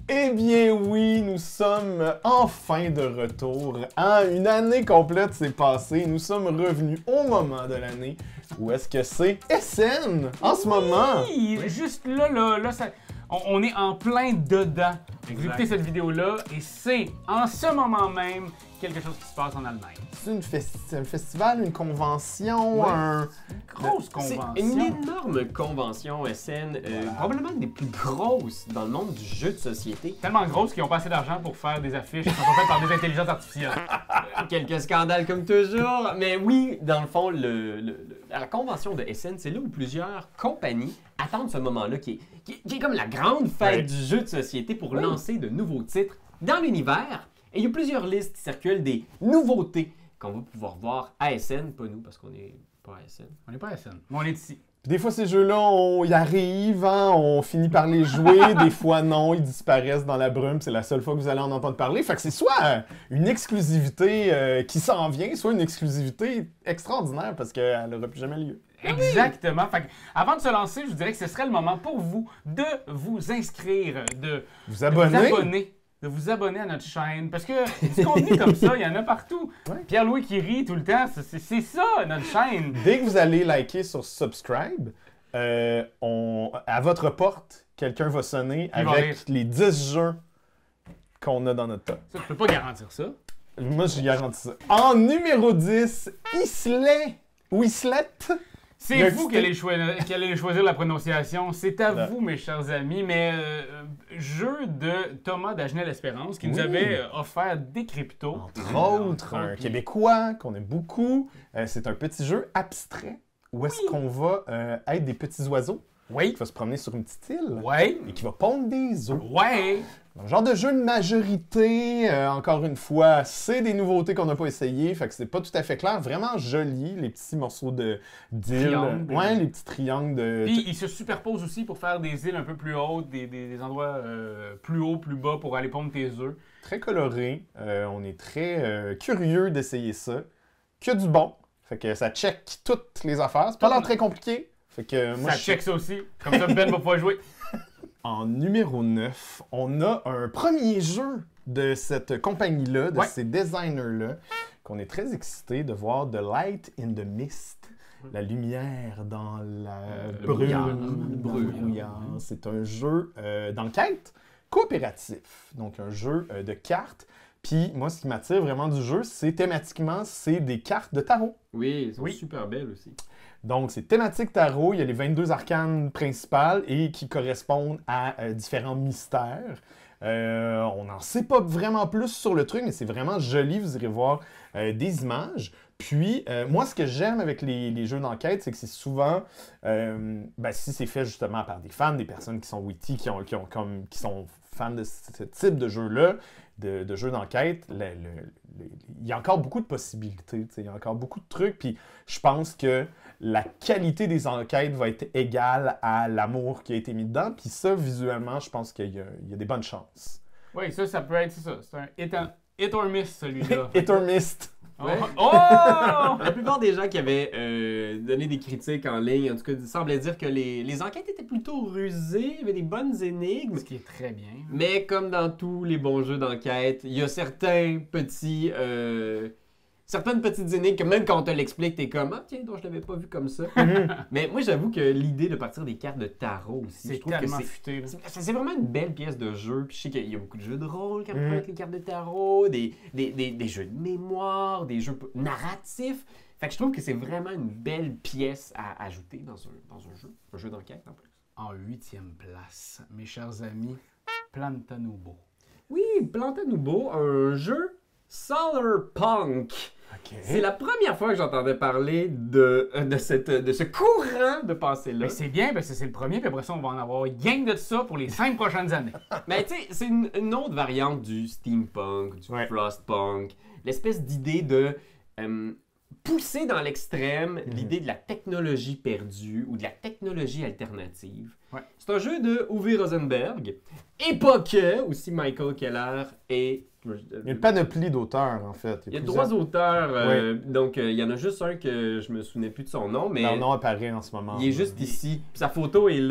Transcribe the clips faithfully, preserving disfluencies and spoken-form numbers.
Eh bien oui, nous sommes enfin de retour. Hein? Une année complète s'est passée. Nous sommes revenus au moment de l'année où est-ce que c'est S N en ce moment. Oui, juste là, là, là, ça, on, on est en plein dedans. Vous écoutez cette vidéo-là et c'est en ce moment même quelque chose qui se passe en Allemagne. C'est une festi un festival, une convention, Ouais. un... Grosse convention. C'est une énorme convention S N, euh, Voilà. probablement une des plus grosses dans le monde du jeu de société. Tellement grosse qu'ils n'ont pas assez d'argent pour faire des affiches qui sont pas faites par des intelligences artificielles. Quelques scandales comme toujours, mais oui, dans le fond, le, le- le- la convention de S N, c'est là où plusieurs compagnies attendent ce moment-là qui est, qui est- qui est comme la grande fête Ouais. du jeu de société pour lancer de nouveaux titres dans l'univers. Et il y a plusieurs listes qui circulent des nouveautés qu'on va pouvoir voir à S N, pas nous parce qu'on n'est pas à S N. On n'est pas à S N, mais on est ici. Puis des fois, ces jeux-là, on y arrive, hein, on finit par les jouer. Des fois, non, ils disparaissent dans la brume. C'est la seule fois que vous allez en entendre parler. Fait que c'est soit euh, une exclusivité euh, qui s'en vient, soit une exclusivité extraordinaire parce qu'elle n'aura plus jamais lieu. Exactement. Fait que, avant de se lancer, je vous dirais que ce serait le moment pour vous de vous inscrire, de Vous de vous abonnez. abonner. De vous abonner à notre chaîne. Parce que du contenu comme ça, il y en a partout. Ouais. Pierre-Louis qui rit tout le temps, c'est c'est ça, notre chaîne. Dès que vous allez liker sur subscribe, euh, on, à votre porte, quelqu'un va sonner Il va avec rire. les dix jeux qu'on a dans notre top. Ça, je peux pas garantir ça. Moi, je garantis ça. En numéro dix, Islay ou Islet. C'est Il y a vous un qui allez, choi- qui allez choisir la prononciation. C'est à Là. vous, mes chers amis. Mais euh, euh, jeu de Thomas Dagenel-Espérance qui nous Oui. avait euh, offert des cryptos. Entre autres, un Puis- Québécois qu'on aime beaucoup. Euh, c'est un petit jeu abstrait où est-ce qu'on va euh, être des petits oiseaux Oui. qui va se promener sur une petite île Ouais. et qui va pondre des œufs. Ouais. Un genre de jeu de majorité, euh, encore une fois, c'est des nouveautés qu'on n'a pas essayées, fait que c'est pas tout à fait clair. Vraiment joli, les petits morceaux de d'île. Triangles. Ouais, les petits triangles de... Puis il se superpose aussi pour faire des îles un peu plus hautes, des, des- des endroits euh, plus hauts, plus bas pour aller pondre tes œufs. Très coloré. Euh, on est très euh, curieux d'essayer ça. Que du bon. Fait que ça check toutes les affaires. C'est pas l'air très compliqué. Fait que moi, ça je- check ça aussi. Comme ça, Ben va pouvoir jouer. En numéro neuf, on a un premier jeu de cette compagnie-là, de Ouais. ces designers-là, qu'on est très excité de voir, The Light in the Mist. La lumière dans la le brume, brouillard. dans le brouillard. C'est un jeu euh, d'enquête coopératif, donc un jeu euh, de cartes. Puis moi, ce qui m'attire vraiment du jeu, c'est thématiquement, c'est des cartes de tarot. Oui, elles sont Oui. super belles aussi. Donc, c'est thématique tarot. Il y a les vingt-deux arcanes principales et qui correspondent à euh, différents mystères. Euh, on n'en sait pas vraiment plus sur le truc, mais c'est vraiment joli. Vous irez voir euh, des images. Puis, euh, moi, ce que j'aime avec les, les jeux d'enquête, c'est que c'est souvent, euh, ben, si c'est fait justement par des fans, des personnes qui sont witty, qui, ont, qui, ont comme, qui sont fans de ce ce type de jeu-là, de, de jeux d'enquête, le- le- le- il y a encore beaucoup de possibilités. tu sais, Il y a encore beaucoup de trucs. Puis, je pense que la qualité des enquêtes va être égale à l'amour qui a été mis dedans. Puis ça, visuellement, je pense qu'il y, a- il y a des bonnes chances. Oui, ça, ça peut être c'est ça. C'est un hit, un hit or miss, celui-là. Hit or missed. Oh! Ouais. Oh! La plupart des gens qui avaient euh, donné des critiques en ligne, en tout cas, semblaient dire que les, les enquêtes étaient plutôt rusées, il y avait des bonnes énigmes. Ce qui est très bien. Mais comme dans tous les bons jeux d'enquête, il y a certains petits, euh, certaines petites énigmes que même quand on te l'explique, t'es comme « Ah tiens, donc je l'avais pas vu comme ça. » Mais moi, j'avoue que l'idée de partir des cartes de tarot aussi, je C'est trouve que tellement c'est... futé. là. C'est c'est vraiment une belle pièce de jeu. Puis je sais qu'il y a beaucoup de jeux de rôle qui Mm. avec les cartes de tarot, des, des, des, des jeux de mémoire, des jeux p- narratifs. Fait que je trouve que c'est vraiment une belle pièce à ajouter dans un, dans un jeu, un jeu d'enquête en plus. En huitième place, mes chers amis, Plantanubo. Oui, Plantanubo, un jeu Solarpunk. C'est la première fois que j'entendais parler de, de, cette, de ce courant de pensée-là. Mais c'est bien parce que c'est le premier, puis après ça, on va en avoir gang de ça pour les cinq prochaines années. Mais tu sais, c'est une, une autre variante du steampunk, du Ouais. frostpunk, l'espèce d'idée de euh, pousser dans l'extrême l'idée de la technologie perdue ou de la technologie alternative. Ouais. C'est un jeu de Uwe Rosenberg, et pas que, aussi Michael Keller et... Il y a une panoplie d'auteurs, en fait. Il y a plusieurs- trois auteurs, euh, donc euh, il y en a juste un que je me souvenais plus de son nom, mais Leur nom apparaît en ce moment. il est juste ici. Puis sa photo est là.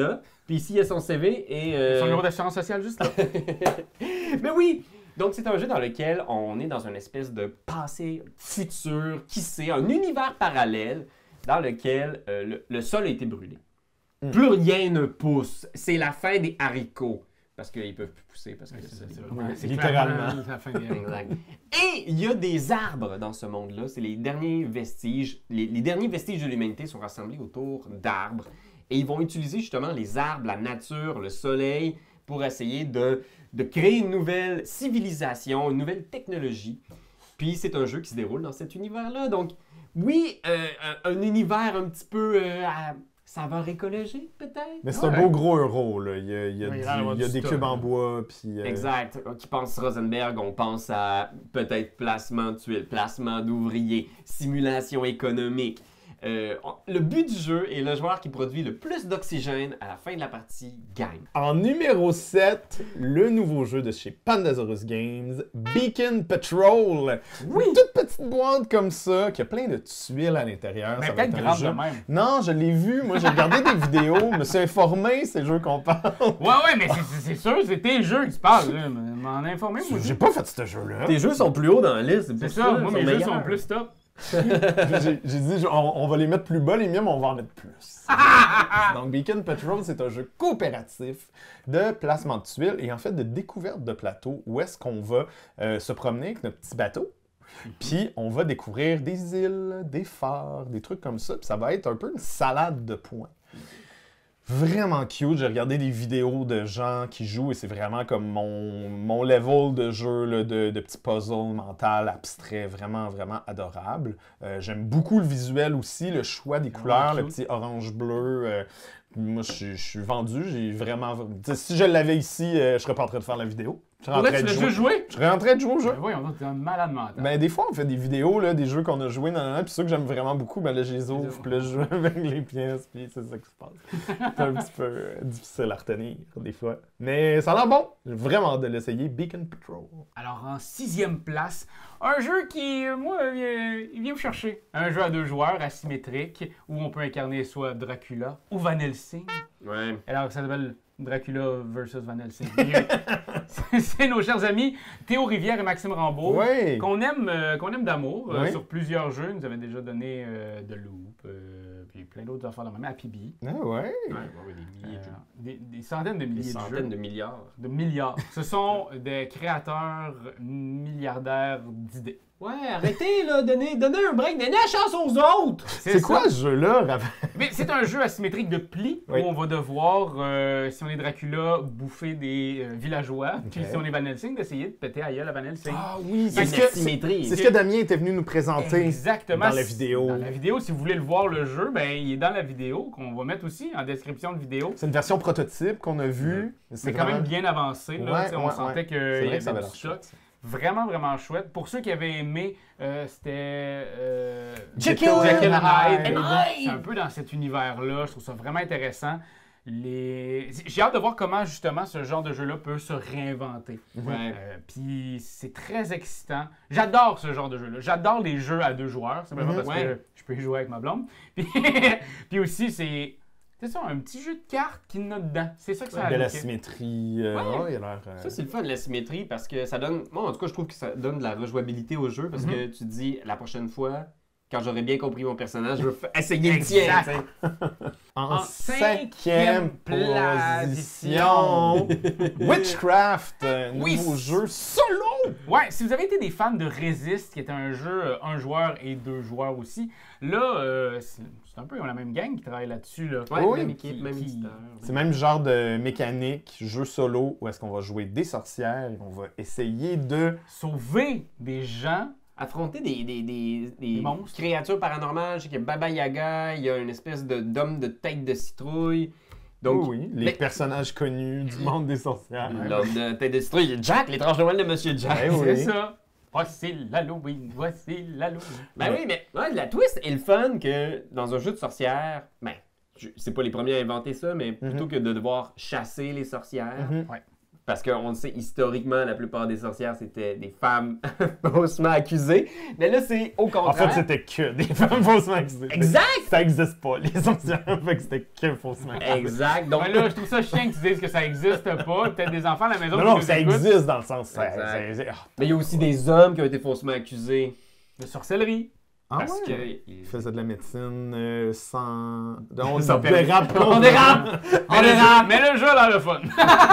Puis ici, il y a son C V et... Euh... Son numéro d'assurance sociale juste là. Mais oui! Donc, c'est un jeu dans lequel on est dans une espèce de passé futur, qui sait, un univers parallèle dans lequel euh, le, le sol a été brûlé. Mm. Plus rien ne pousse. C'est la fin des haricots. Parce qu'ils peuvent plus pousser. Parce que c'est, c'est, c'est, c'est, vraiment, c'est littéralement la fin des haricots. Et il y a des arbres dans ce monde-là. C'est les derniers vestiges. Les, les derniers vestiges de l'humanité sont rassemblés autour d'arbres. Et ils vont utiliser justement les arbres, la nature, le soleil pour essayer de, de créer une nouvelle civilisation, une nouvelle technologie. Puis c'est un jeu qui se déroule dans cet univers-là. Donc, oui, euh, un, un univers un petit peu euh, à saveur écologique, peut-être. Mais c'est ouais. un beau gros euro, là. Il y a, il y a, oui, du, il il y a des cubes en bois, puis... Euh... Exact. Qui pense Rosenberg, on pense à peut-être placement de tuiles, placement d'ouvriers, simulation économique. Euh, le but du jeu est le joueur qui produit le plus d'oxygène à la fin de la partie gagne. En numéro sept, le nouveau jeu de chez Pandasaurus Games, Beacon Patrol. Oui! Une toute petite boîte comme ça, qui a plein de tuiles à l'intérieur. Mais peut-être grave de même. Non, je l'ai vu. Moi, j'ai regardé des vidéos, me suis informé, c'est le jeu qu'on parle. Ouais, ouais, mais c'est, c'est sûr, c'est tes jeux que tu parles. Là. M'en informer, moi. J'ai pas fait ce jeu-là. Tes jeux sont plus hauts dans la liste. C'est, c'est ça, moi, mes jeux sont plus top. j'ai, j'ai dit, on, on va les mettre plus bas, les miens, mais on va en mettre plus. Donc, Beacon Patrol, c'est un jeu coopératif de placement de tuiles et en fait de découverte de plateaux où est-ce qu'on va euh, se promener avec notre petit bateau. Puis, on va découvrir des îles, des phares, des trucs comme ça. Puis, ça va être un peu une salade de points. Vraiment cute. J'ai regardé des vidéos de gens qui jouent et c'est vraiment comme mon, mon level de jeu là, de, de petits puzzles mental abstrait. Vraiment, vraiment adorable. Euh, j'aime beaucoup le visuel aussi, le choix des couleurs, le petit orange-bleu. Euh, moi, je suis vendu. J'ai vraiment... T'sais, si je l'avais ici, euh, je serais pas en train de faire la vidéo. Je serais en train de jouer. jouer? Je serais en train de jouer au jeu. Ben voyons, t'es un malade mental. Ben, des fois, on fait des vidéos, là, des jeux qu'on a joués, nan, nan, puis ceux que j'aime vraiment beaucoup, ben là, je les ouvre, puis là, je joue avec les pièces, puis c'est ça qui se passe. C'est un petit peu euh, difficile à retenir, des fois. Mais ça a l'air bon. J'ai vraiment hâte de l'essayer. Beacon Patrol. Alors, en sixième place, un jeu qui, moi, il vient me chercher. Un jeu à deux joueurs, asymétrique, où on peut incarner soit Dracula ou Van Helsing. Ouais. Alors, ça s'appelle Dracula versus Van Helsing. C'est nos chers amis Théo Rivière et Maxime Rambaud, oui. qu'on aime, euh, qu'on aime d'amour euh, oui. sur plusieurs jeux. Ils nous avaient déjà donné euh, The Loop, euh, puis plein d'autres affaires de même, Happy Bee. Ah ouais? Ouais, ouais, des milliers de jeux. Euh, des, des centaines de milliers des de jeux. Des centaines de milliards. De milliards. Ce sont des créateurs milliardaires d'idées. Ouais, arrêtez, là, donnez, donnez un break, donnez la chance aux autres! C'est, c'est quoi ce jeu-là, Raphaël? Mais c'est un jeu asymétrique de plis oui. où on va devoir, euh, si on est Dracula, bouffer des euh, villageois, okay. Puis si on est Van Helsing, d'essayer de péter à gueule à Van Helsing. Ah oui, c'est, c'est, ce, c'est, c'est ce que Damien était venu nous présenter Exactement. dans la vidéo. Dans la vidéo, si vous voulez le voir, le jeu, ben, il est dans la vidéo, qu'on va mettre aussi en description de vidéo. C'est une version prototype qu'on a vue. Mais c'est quand vraiment... même bien avancé. Là, ouais, on ouais, sentait ouais. qu'il y avait ça du choc. Vraiment, vraiment chouette. Pour ceux qui avaient aimé, euh, c'était euh, Jekyll and Hyde. Hyde. C'est un peu dans cet univers-là. Je trouve ça vraiment intéressant. Les... J'ai hâte de voir comment, justement, ce genre de jeu-là peut se réinventer. Ouais. Euh, Puis c'est très excitant. J'adore ce genre de jeu-là. J'adore les jeux à deux joueurs. C'est vraiment mm-hmm. parce ouais. que je peux y jouer avec ma blonde. Puis, Puis aussi, c'est... C'est ça, un petit jeu de cartes qui n'a dedans. C'est ça que ça a. De la symétrie. Euh, ouais. Ouais, il a l'air, euh... Ça, c'est le fun de la symétrie parce que ça donne. Moi, en tout cas, je trouve que ça donne de la rejouabilité au jeu parce mm-hmm. que tu te dis, la prochaine fois, quand j'aurai bien compris mon personnage, je vais essayer le tien. En, en cinquième position, Witchcraft, un oui. nouveau jeu solo. Ouais, si vous avez été des fans de Resist, qui était un jeu euh, un joueur et deux joueurs aussi, là, euh, c'est, c'est un peu la même gang qui travaille là-dessus. Là. Ouais, oui, même équipe, qui, même qui... histoire. C'est le même genre de mécanique, jeu solo, où est-ce qu'on va jouer des sorcières et on va essayer de sauver des gens. Affronter des, des, des, des, des monstres. Créatures paranormales. Je sais qu'il y a Baba Yaga, il y a une espèce de, d'homme de tête de citrouille. Donc, oui, oui, les mais... personnages connus du monde des sorcières. L'homme de tête de citrouille, il y a Jack, l'étrange Noël de Monsieur Jack. Ben oui. C'est ça. Voici l'Halloween, voici l'Halloween. Ben oui, mais ouais, la twist est le fun que dans un jeu de sorcières, ben, je, c'est pas les premiers à inventer ça, mais plutôt mm-hmm. que de devoir chasser les sorcières, mm-hmm. ouais. Parce qu'on le sait, historiquement, la plupart des sorcières, c'était des femmes faussement accusées. Mais là, c'est au contraire. En fait, c'était que des femmes faussement accusées. Exact! Ça existe pas, les sorcières. Fait que c'était que faussement accusées. Exact. Donc Ouais, là, je trouve ça chiant que tu dises que ça existe pas. Peut-être des enfants à la maison Non, qui non, nous ça écoutent. existe dans le sens. ça- Exact. c'est- c'est- ah. Mais il y a aussi des hommes qui ont été faussement accusés. De sorcellerie. Ah parce ouais? que. Il faisait de la médecine euh, sans. On Sans dérape pas. On dérape! Mais le jeu- Mais le jeu a l'air le fun.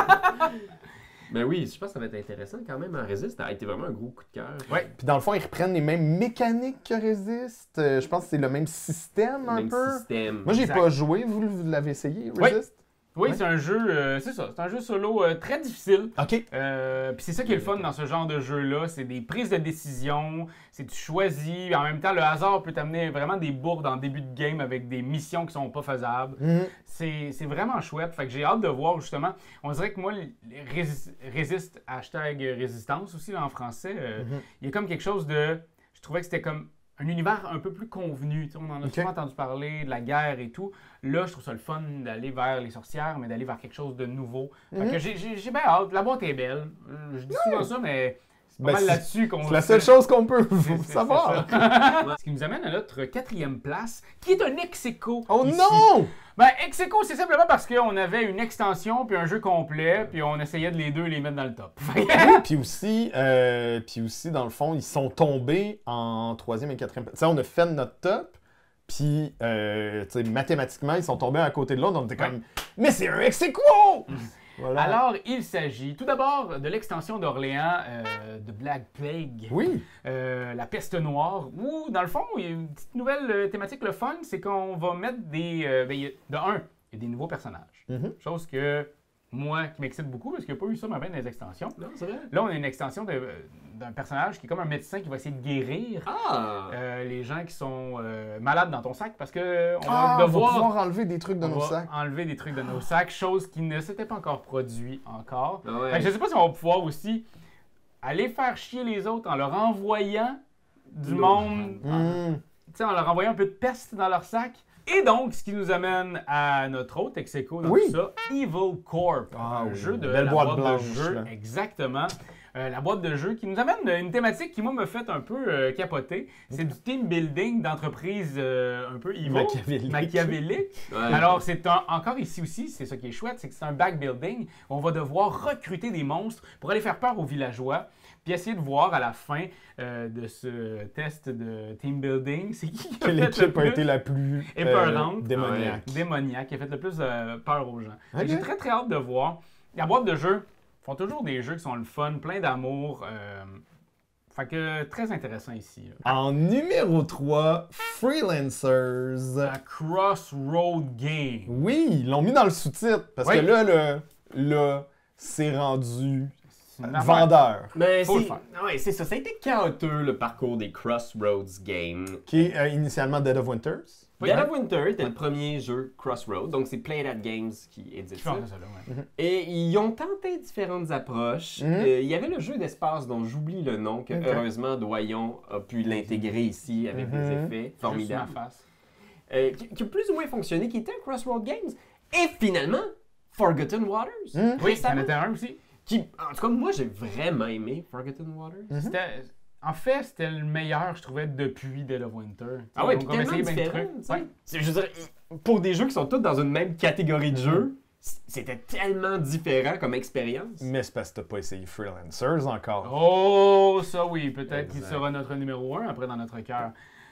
Mais oui, je pense que ça va être intéressant quand même en Resist. Ça a été vraiment un gros coup de cœur. Ouais. Puis dans le fond, ils reprennent les mêmes mécaniques que Resist. Euh, je pense que c'est le même système un Même peu. système. Moi, j'ai Exact. pas joué. Vous, vous l'avez essayé, Oui. Resist? Oui, Ouais. c'est un jeu, euh, c'est ça, c'est un jeu solo euh, très difficile. OK. Euh, Puis c'est ça qui est le fun dans ce genre de jeu-là, c'est des prises de décision, c'est tu choisis, en même temps le hasard peut t'amener vraiment des bourdes en début de game avec des missions qui sont pas faisables. Mhm. C'est c'est vraiment chouette, fait que j'ai hâte de voir justement, on dirait que moi, les Résist, Résist, hashtag résistance aussi là, en français, euh, Mhm. il y a comme quelque chose de, je trouvais que c'était comme un univers un peu plus convenu. Tu sais, on en a Ok. souvent entendu parler, de la guerre et tout. Là, je trouve ça le fun d'aller vers les sorcières, mais d'aller vers quelque chose de nouveau. Fait Mhm. que j'ai- j'ai j'ai bien hâte. La boîte est belle. Euh, Je dis souvent ça, mais c'est pas Ben, mal c'est- là-dessus qu'on C'est la seule chose qu'on peut C'est- c'est- savoir. c'est ça. Ce qui nous amène à notre quatrième place, qui est un ex-aequo. Oh ici. non! Ben, ex-aequo, c'est simplement parce qu'on avait une extension puis un jeu complet, puis on essayait de les deux les mettre dans le top. Oui, puis aussi, euh, puis aussi, dans le fond, ils sont tombés en troisième et quatrième. Tu sais, on a fait notre top, puis, euh, tu sais, mathématiquement, ils sont tombés à côté de l'autre. On était comme, mais c'est un ex aequo! Voilà. Alors, il s'agit tout d'abord de l'extension d'Orléans euh, de Black Plague. Oui. Euh, la peste noire, où, dans le fond, il y a une petite nouvelle euh, thématique, le fun, c'est qu'on va mettre des... euh, ben, il y a- de un, il y a des nouveaux personnages. Mhm. Chose que, moi, qui m'excite beaucoup, parce qu'il n'y a pas eu ça, ma dans les extensions. Non, c'est vrai? Là, on a une extension de- d'un personnage qui est comme un médecin qui va essayer de guérir Ah! euh, les gens qui sont euh, malades dans ton sac, parce que on Ah, va on va devoir... pouvoir enlever des trucs de on nos va sacs. enlever des trucs de nos sacs, chose qui ne s'était pas encore produit encore. Ah ouais. Fait que je sais pas si on va pouvoir aussi aller faire chier les autres en leur envoyant du L'eau. monde, en, Mhm. tu sais, en leur envoyant un peu de peste dans leur sac. Et donc, ce qui nous amène à notre autre ex-aequo dans Oui. tout ça, Evil Corp, Ah un oui, jeu de belle la boîte boîte, blanche, de jeu, là. exactement. Euh, la boîte de jeu qui nous amène une thématique qui, moi, me fait un peu euh, capoter. C'est du team building d'entreprise euh, un peu evil, Machiavélique. machiavélique. Ouais. Alors, c'est un, encore ici aussi, c'est ça qui est chouette, c'est que c'est un back building. On va devoir recruter des monstres pour aller faire peur aux villageois, puis essayer de voir à la fin euh, de ce test de team building, c'est qui qui a Quelle fait le équipe a plus été la plus euh, épeurante. démoniaque. démoniaque, qui a fait le plus euh, peur aux gens. Fait que Ok. J'ai très très hâte de voir. La boîte de jeux font toujours des jeux qui sont le fun, plein d'amour. euh, Fait que très intéressant ici. là. En numéro trois, Freelancers. La Crossroad Game. Oui, ils l'ont mis dans le sous-titre. Parce Oui. que là, le, là, c'est rendu C'est une affaire. vendeur. Mais Faut le c'est faire. ouais, c'est ça. Ça a été chaotique le parcours des Crossroads Games. Qui est euh, initialement Dead of Winters. Oui, Dead hein? of Winter était le premier jeu Crossroads, donc c'est Play That Games qui édite Je ça. pense que c'est ça, là, ouais. Et ils ont tenté différentes approches. Mhm. Euh, il y avait le jeu d'espace dont j'oublie le nom, que Ok. heureusement Doyon a pu l'intégrer ici avec des Mhm. effets Juste formidables. ma face. Euh, qui, qui a plus ou moins fonctionné, qui était un Crossroads Games. Et finalement, Forgotten Waters. Mhm. Oui, il y Récemment. en était un aussi. Qui, en tout cas, moi, j'ai vraiment aimé Forgotten Waters. Mhm. C'était- En fait, c'était le meilleur, je trouvais, depuis Dead of Winter. Ah ouais, Ils puis ont comme tellement essayé bien de différent, trucs. tu sais. Ouais. C'est- Je veux dire, il- pour des jeux qui sont tous dans une même catégorie de jeux, c- c'était tellement différent comme expérience. Mais c'est parce que t'as pas essayé Freelancers encore. Oh, ça oui, peut-être qu'il Exact. sera notre numéro un après dans notre cœur.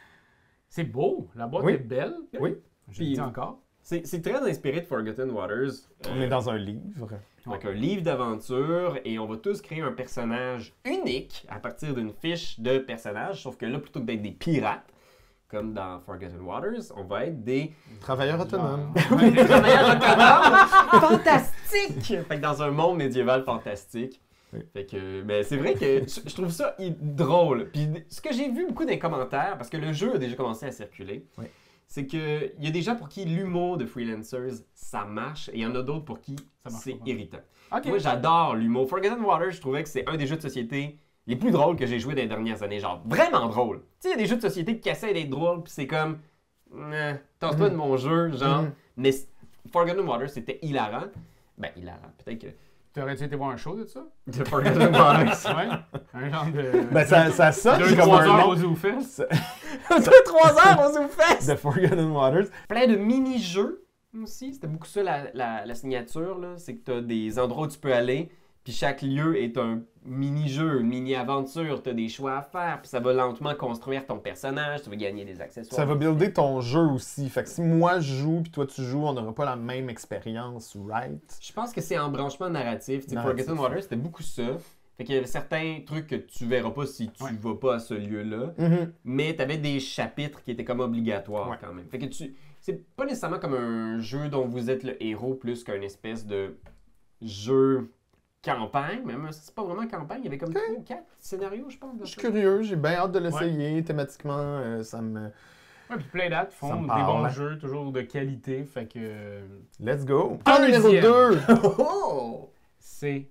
C'est beau, la boîte Oui. est belle. Oui. Je Puis- le dis encore. C'est c'est très inspiré de Forgotten Waters. On Euh, est dans un livre. Donc, un livre d'aventure et on va tous créer un personnage unique à partir d'une fiche de personnage. Sauf que là, plutôt que d'être des pirates, comme dans Forgotten Waters, on va être des Travailleur autonome. Ouais. des travailleurs autonomes fantastiques! Fait que dans un monde médiéval fantastique. Oui. Fait que, mais c'est vrai que je je trouve ça i- drôle. Puis ce que j'ai vu beaucoup des commentaires, parce que le jeu a déjà commencé à circuler, Oui. c'est que il y a des gens pour qui l'humour de Freelancers, ça marche, et il y en a d'autres pour qui Ça marche c'est pas. irritant. Ok. Moi, j'adore l'humour. Forgotten Waters, je trouvais que c'est un des jeux de société les plus drôles que j'ai joué dans les dernières années. Genre, vraiment drôle. Tu sais, il y a des jeux de société qui essaient d'être drôles, puis c'est comme... Euh, Tasse-toi Mhm. de mon jeu, genre. Mhm. Mais c- Forgotten Waters, c'était hilarant. Ben, hilarant. Peut-être que T'aurais-tu été voir un show de ça? The Forgotten Waters. Ouais. Un genre de. Ben, ça, ça sonne deux, comme trois un heures nom. au ZooFest. Deux, trois heures aux Zoufest! The Forgotten Waters. Plein de mini-jeux aussi. C'était beaucoup ça la, la, la signature, là. C'est que tu as des endroits où tu peux aller, puis chaque lieu est un mini-jeu, une mini-aventure. Tu as des choix à faire, puis ça va lentement construire ton personnage. Tu vas gagner des accessoires. Ça va builder ton jeu aussi. Fait que si moi je joue puis toi tu joues, on n'aura pas la même expérience, right? Je pense que c'est en branchement narratif. Tu sais, Narratif. Forgotten Waters, c'était beaucoup ça. Fait qu'il y avait certains trucs que tu verras pas si tu Ouais. vas pas à ce lieu-là. Mm-hmm. Mais tu avais des chapitres qui étaient comme obligatoires Ouais. quand même. Fait que tu. C'est pas nécessairement comme un jeu dont vous êtes le héros plus qu'un espèce de jeu campagne. Même c'est pas vraiment campagne. Il y avait comme trois ou quatre scénarios, je pense. Je suis curieux, j'ai bien hâte de l'essayer. Thématiquement, euh, ça me. Ouais, puis Playdat Ça font me des parle. bons jeux, toujours de qualité. Fait que. euh, Let's go! Un Point numéro dixième. deux! Oh! C'est.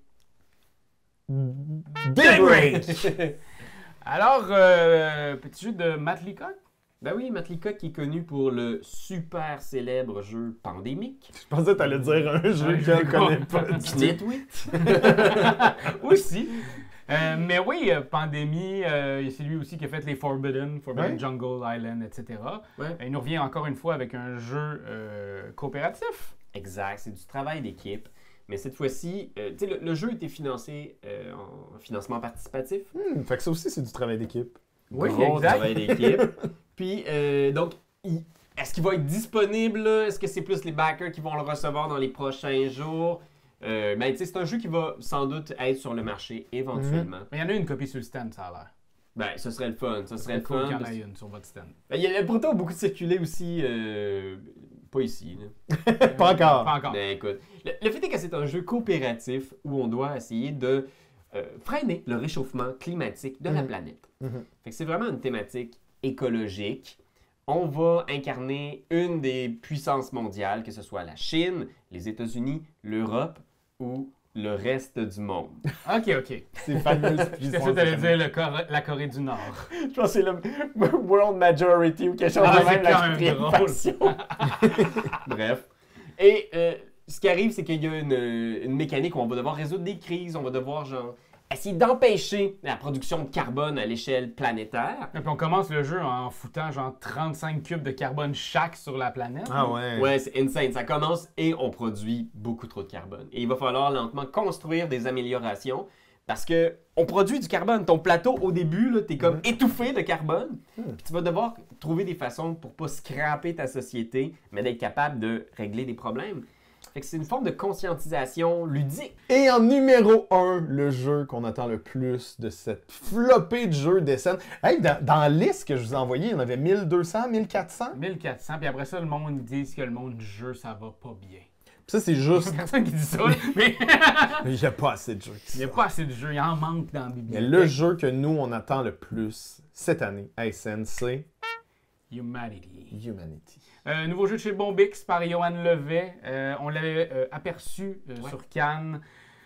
Daybreak! Alors, euh, petit jeu de Matt Leacock. Ben oui, Matt Leacock qui est connu pour le super célèbre jeu Pandémique. Je pensais que t'allais dire un jeu Un que jeu je connais pas. qu'on- du tout. Nitwit. Aussi. Euh, mais oui, euh, Pandémie, euh, c'est lui aussi qui a fait les Forbidden, Forbidden Ouais. Jungle Island, et cetera. Ouais. Il nous revient encore une fois avec un jeu euh, coopératif. Exact, c'est du travail d'équipe. Mais cette fois-ci, euh, tu sais, le, le jeu a été financé euh, en financement participatif. Hmm, fait que ça aussi, c'est du travail d'équipe. Oui, Gros exact. travail d'équipe. Puis, euh, donc, il- est-ce qu'il va être disponible? Là? Est-ce que c'est plus les backers qui vont le recevoir dans les prochains jours? Euh, ben, tu sais, c'est un jeu qui va sans doute être sur le marché éventuellement. Mais il y en a une copie sur le stand, ça a l'air. Ben, ce serait le fun. Ce serait le C'est cool fun. qu'il y en parce- ait une sur votre stand. Ben, il y a le proto a beaucoup circulé aussi. euh, Pas ici, là. Pas encore. Pas encore. Ben écoute, le, le fait est que c'est un jeu coopératif où on doit essayer de euh, freiner le réchauffement climatique de la Mhm. planète. Mhm. Fait que c'est vraiment une thématique écologique. On va incarner une des puissances mondiales, que ce soit la Chine, les États-Unis, l'Europe ou le reste du monde. Ok, ok. C'est fameux. J'étais sûr que t'allais dire le Cor- la Corée du Nord. Je pense que c'est le World Majority ou quelque chose Ah, de c'est même, la quand même quatrième drôle. faction. Bref. Et euh, ce qui arrive, c'est qu'il y a une, une mécanique où on va devoir résoudre des crises, on va devoir genre essayer d'empêcher la production de carbone à l'échelle planétaire. Et puis on commence le jeu en foutant genre trente-cinq cubes de carbone chaque sur la planète. Ah ouais. Ouais, c'est insane. Ça commence et on produit beaucoup trop de carbone. Et il va falloir lentement construire des améliorations parce que on produit du carbone. Ton plateau, au début, là, t'es comme Mhm. étouffé de carbone. Mhm. Puis tu vas devoir trouver des façons pour pas scraper ta société, mais d'être capable de régler des problèmes. Fait que c'est une forme de conscientisation ludique. Et en numéro un, le jeu qu'on attend le plus de cette flopée de jeux d'Essen. Hey, dans, dans la liste que je vous ai envoyée, il y en avait mille deux cents, mille quatre cents. mille quatre cents, puis après ça, le monde dit que le monde du jeu, ça va pas bien. Puis ça, c'est juste. Personne qui dit ça, mais Il n'y a pas assez de jeux. il n'y a pas assez de jeux, il en manque dans la Mais bibliothèque. le jeu que nous, on attend le plus cette année à Essen, c'est Humanity. Humanity. Euh, nouveau jeu de chez Bombix par Johan Levet. Euh, on l'avait euh, aperçu euh, Ouais. sur Cannes.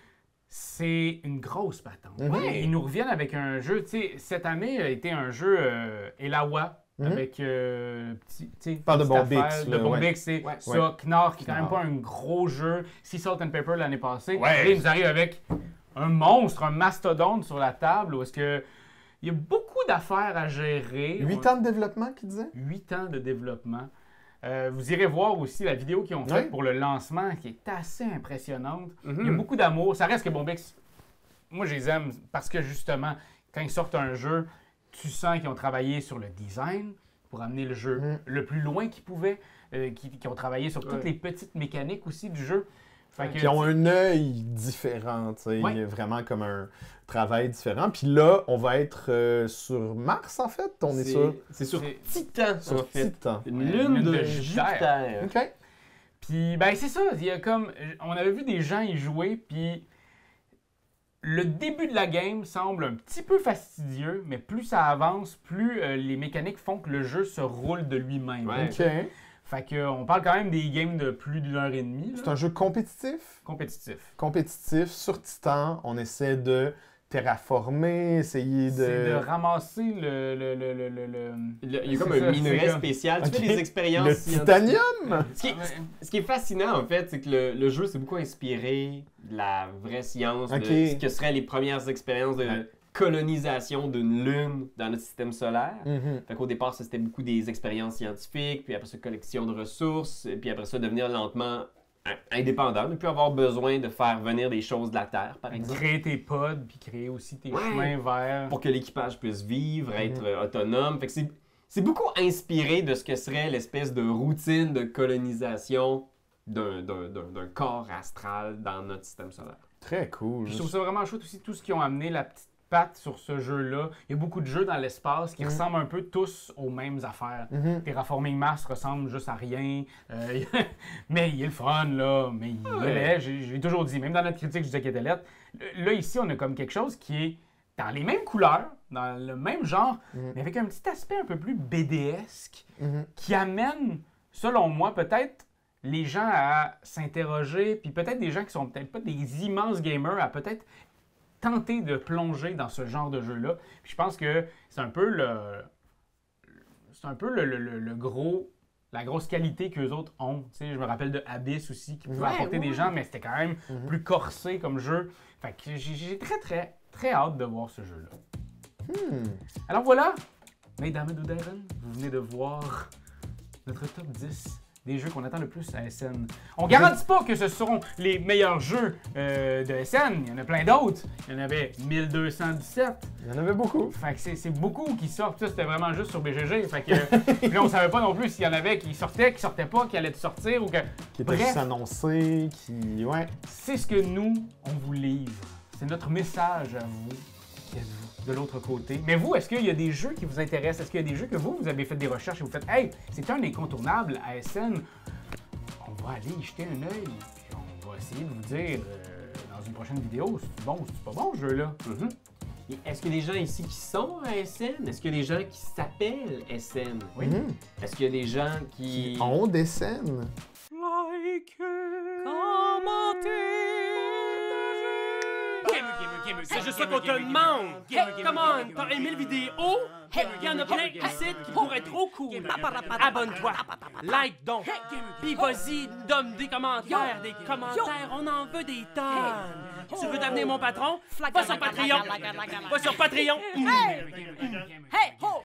C'est une grosse patente. Ouais. Ils nous reviennent avec un jeu, tu sais, cette année a été un jeu euh, Elawa. Mhm. Avec euh, petit, tu sais, Parle de petite Bombix, affaire. là, De Bombix, c'est Ouais. ça. Ouais. Knorr, qui est quand même Knorr. pas un gros jeu. Sea Salt and Pepper l'année passée. Ouais. Et là, il nous arrive avec un monstre, un mastodonte sur la table où est-ce que il y a beaucoup d'affaires à gérer. huit On- ans de développement, qui disait? huit ans de développement. Euh, vous irez voir aussi la vidéo qu'ils ont faite Ouais. pour le lancement, qui est assez impressionnante. Mhm. Il y a beaucoup d'amour. Ça reste que Bombix, moi, je les aime parce que justement, quand ils sortent un jeu, tu sens qu'ils ont travaillé sur le design pour amener le jeu Mhm. le plus loin qu'ils pouvaient, euh, qui, qui ont travaillé sur toutes Ouais. les petites mécaniques aussi du jeu. Fait que, Qui ont un œil différent, tu sais, Ouais. il y a vraiment comme un travail différent. Puis là, on va être euh, sur Mars, en fait. On est, C'est- sur, C'est sur c'est- Titan, en sur fait. Titan. Une Ouais, lune, lune de, de Jupiter. OK. Puis, ben, c'est ça. Il y a comme. On avait vu des gens y jouer, puis. Le début de la game semble un petit peu fastidieux, mais plus ça avance, plus euh, les mécaniques font que le jeu se roule de lui-même. Ouais. OK. Fait que, on parle quand même des games de plus d'une heure et demie. là. C'est un jeu compétitif. Compétitif. Compétitif sur Titan. On essaie de terraformer, essayer de... C'est de ramasser le... le, le, le, le, le... Il y a comme C'est un ça, minerai c'est comme- spécial. Tu Ok. fais des expériences Le scientifiques. titanium! Ce qui, est, ce qui est fascinant, en fait, c'est que le, le jeu s'est beaucoup inspiré de la vraie science, Ok. de ce que seraient les premières expériences de Ouais. colonisation d'une lune dans notre système solaire. Mhm. Fait qu'au départ, ça, c'était beaucoup des expériences scientifiques, puis après ça, collection de ressources, et puis après ça, devenir lentement in- indépendant, ne plus avoir besoin de faire venir des choses de la Terre, par exemple. Créer tes pods, puis créer aussi tes Ouais. chemins vers... Pour que l'équipage puisse vivre, être Mhm. euh, autonome. Fait que c'est, c'est beaucoup inspiré de ce que serait l'espèce de routine de colonisation d'un, d'un, d'un, d'un corps astral dans notre système solaire. Très cool. Puis je trouve ça vraiment chouette aussi, tout ce qui ont amené la petite patte sur ce jeu-là. Il y a beaucoup de jeux dans l'espace qui Mhm. ressemblent un peu tous aux mêmes affaires. Mhm. Terraforming Mars ressemble juste à rien. Euh, mais il est le fun, là. Mais il Ouais. est laid. J'ai, j'ai toujours dit, même dans notre critique, je disais qu'il était laid. Là, ici, on a comme quelque chose qui est dans les mêmes couleurs, dans le même genre, Mhm. mais avec un petit aspect un peu plus B D esque Mhm. qui amène, selon moi, peut-être les gens à s'interroger, puis peut-être des gens qui sont peut-être pas des immenses gamers, à peut-être tenter de plonger dans ce genre de jeu-là. Puis je pense que c'est un peu le... C'est un peu le, le- le- le gros... La grosse qualité qu'eux autres ont. Tu sais, je me rappelle de Abyss aussi, qui pouvait Ouais, apporter ouais. des gens, mais c'était quand même Mhm. plus corsé comme jeu. Fait que j'ai j'ai très, très, très hâte de voir ce jeu-là. Hmm. Alors voilà, mesdames et Darren, vous venez de voir notre top dix des jeux qu'on attend le plus à S N. On garantit pas que ce seront les meilleurs jeux euh, de S N. Il y en a plein d'autres. Il y en avait mille deux cent dix-sept. Il y en avait beaucoup. Fait que c'est c'est beaucoup qui sortent. Ça, c'était vraiment juste sur B G G. Fait que puis là, on savait pas non plus s'il y en avait qui sortaient, qui sortaient pas, qui allaient sortir ou que... Qui était Bref. juste annoncé, qui... Ouais. C'est ce que nous, on vous livre. C'est notre message à vous, qui êtes-vous de l'autre côté. Mais vous, est-ce qu'il y a des jeux qui vous intéressent? Est-ce qu'il y a des jeux que vous, vous avez fait des recherches et vous faites « Hey, c'est un incontournable à S N. On va aller y jeter un œil, puis on va essayer de vous dire euh, dans une prochaine vidéo, c'est bon ou c'est pas bon ce jeu-là. Mhm. Et est-ce qu'il y a des gens ici qui sont à S N? Est-ce qu'il y a des gens qui s'appellent S N? Oui. Mhm. Est-ce qu'il y a des gens qui... Qui ont des scènes. C'est juste ça qu'on te demande! Hey, come on! T'as aimé le vidéo? Hey, y'en a plein ici qui pourraient être trop cool! Abonne-toi! Like donc! Puis vas-y, donne des commentaires! Des commentaires, on en veut des tonnes! Tu veux devenir mon patron? Va sur Patreon! Va sur Patreon! Hey! Hey! Ho!